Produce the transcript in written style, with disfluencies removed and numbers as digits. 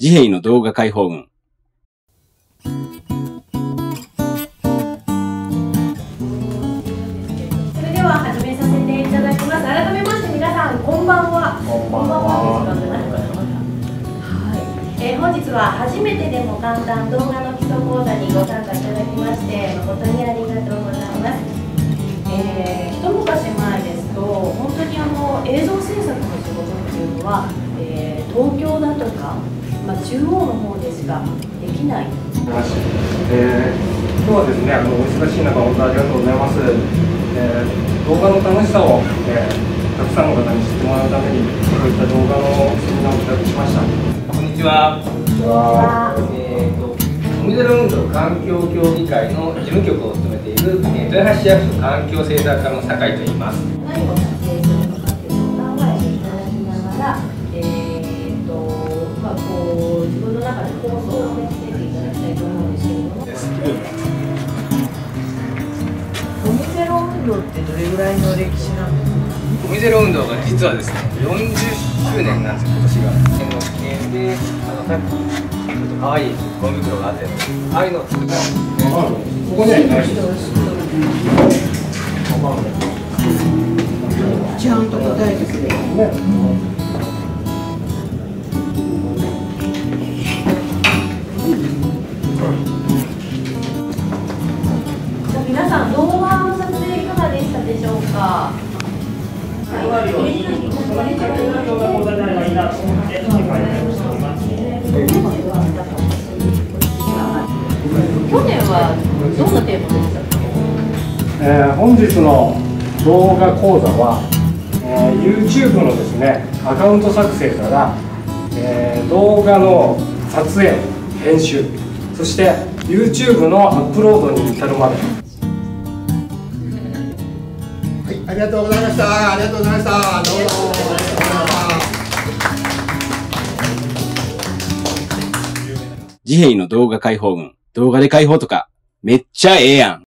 自閉の動画解放群。 それでは始めさせていただきます。改めまして皆さんこんばんは。こんばんは。本日は初めてでも簡単動画の基礎講座にご参加いただきまして誠にありがとうございます。一昔前ですと本当に映像制作の仕事っていうのは、東京だとか、中央の方でしかできない。 今日はですね、お忙しい中、本当ありがとうございます。動画の楽しさを、たくさんの方に知ってもらうために、こういった動画のセミナーを企画しました。 こんにちは。おみどり運動環境協議会の事務局を務めている、豊橋市役所環境政策課の酒井と言います。 何を撮影するのかっていうのを考えていただきながら、自分の中で構想をつけていただきたいと思うんですけれども。 ゴミゼロ運動ってどれぐらいの歴史なんですか？ ゴミゼロ運動が実はですね、40周年なんですよ、今年が。記念で、さっきちょっと可愛いゴミ袋があって、ああいうのを作った。 ここにはいないです。 ちゃんと答えてくれるね。 皆さん動画の撮影いかがでしたでしょうか。去年はどんなテーマでしたか。 本日の動画講座は、YouTube のですね、アカウント作成から、動画の撮影、編集、そして YouTube のアップロードに至るまで。 はい、ありがとうございました。ありがとうございました。どうも。 自閉の動画解放群。動画で解放とか、めっちゃええやん。